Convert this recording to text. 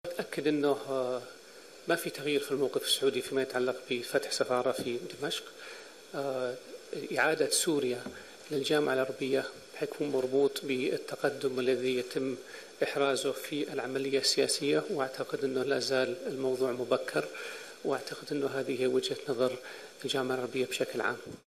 أتأكد أنه ما في تغيير في الموقف السعودي فيما يتعلق بفتح سفارة في دمشق. إعادة سوريا للجامعة العربية حيكون مربوط بالتقدم الذي يتم إحرازه في العملية السياسية، وأعتقد أنه لا زال الموضوع مبكر، وأعتقد أنه هذه وجهة نظر الجامعة العربية بشكل عام.